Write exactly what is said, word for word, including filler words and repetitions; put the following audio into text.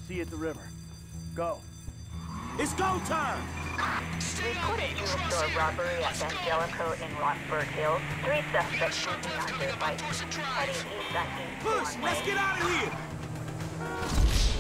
See you at the river. Go. It's go time! Reported jewel store robbery at Angelico in Rockford Hills. Three suspects moving on dirt bikes, heading east on East Push! Lawn Let's Way. get out of here!